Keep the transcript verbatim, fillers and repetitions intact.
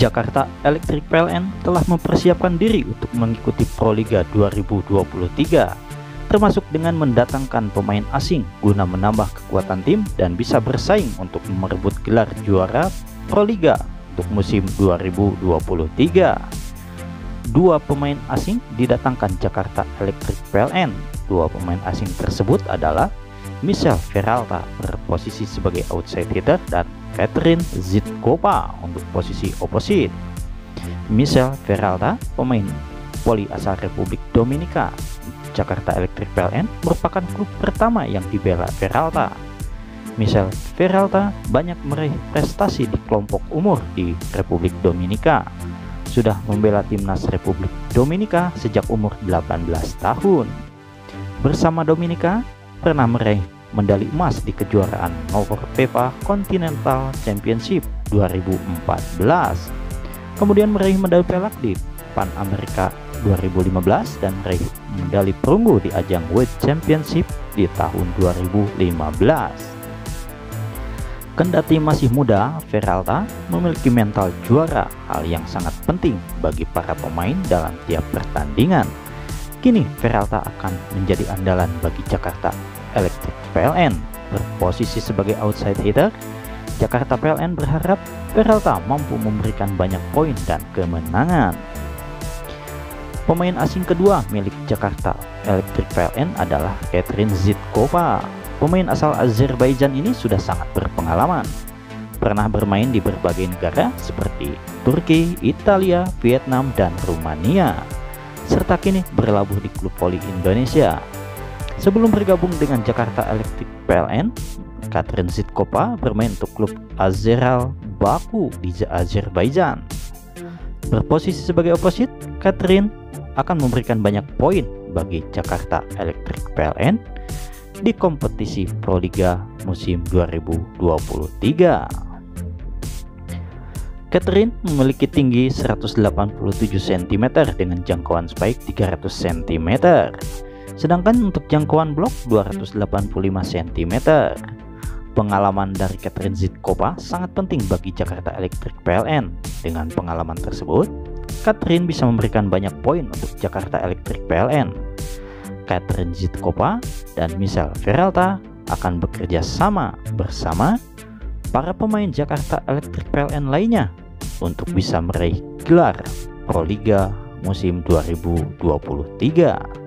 Jakarta Electric P L N telah mempersiapkan diri untuk mengikuti Proliga dua ribu dua puluh tiga, termasuk dengan mendatangkan pemain asing guna menambah kekuatan tim dan bisa bersaing untuk merebut gelar juara Proliga untuk musim dua ribu dua puluh tiga. Dua pemain asing didatangkan Jakarta Electric P L N. Dua pemain asing tersebut adalah Michel Peralta berposisi sebagai outside hitter dan Catherine Zydkopa untuk posisi opposite. Michel Peralta, pemain voli asal Republik Dominika. Jakarta Electric P L N merupakan klub pertama yang dibela Peralta. Michel Peralta banyak meraih prestasi di kelompok umur di Republik Dominika. Sudah membela timnas Republik Dominika sejak umur delapan belas tahun. Bersama Dominika pernah meraih medali emas di kejuaraan nomor FIFA Continental Championship dua ribu empat belas. Kemudian meraih medali perak di Pan Amerika dua ribu lima belas dan meraih medali perunggu di ajang World Championship di tahun dua ribu lima belas. Kendati masih muda, Peralta memiliki mental juara, hal yang sangat penting bagi para pemain dalam tiap pertandingan. Kini Peralta akan menjadi andalan bagi Jakarta Electric P L N. Berposisi sebagai outside hitter, Jakarta P L N berharap Peralta mampu memberikan banyak poin dan kemenangan. Pemain asing kedua milik Jakarta Electric P L N adalah Catherine Zydkopa. Pemain asal Azerbaijan ini sudah sangat berpengalaman. Pernah bermain di berbagai negara seperti Turki, Italia, Vietnam, dan Rumania, serta kini berlabuh di klub voli Indonesia. Sebelum bergabung dengan Jakarta Electric P L N, Catherine Zydkopa bermain untuk klub Azeral Baku di Azerbaijan. Berposisi sebagai opposite, Catherine akan memberikan banyak poin bagi Jakarta Electric P L N di kompetisi Proliga musim dua ribu dua puluh tiga. Catherine memiliki tinggi seratus delapan puluh tujuh sentimeter dengan jangkauan spike tiga ratus sentimeter. Sedangkan untuk jangkauan blok dua ratus delapan puluh lima sentimeter. Pengalaman dari Catherine Zydkopa sangat penting bagi Jakarta Electric P L N. Dengan pengalaman tersebut, Catherine bisa memberikan banyak poin untuk Jakarta Electric P L N. Catherine Zydkopa dan Michel Peralta akan bekerja sama bersama para pemain Jakarta Electric P L N lainnya untuk bisa meraih gelar Proliga musim dua ribu dua puluh tiga.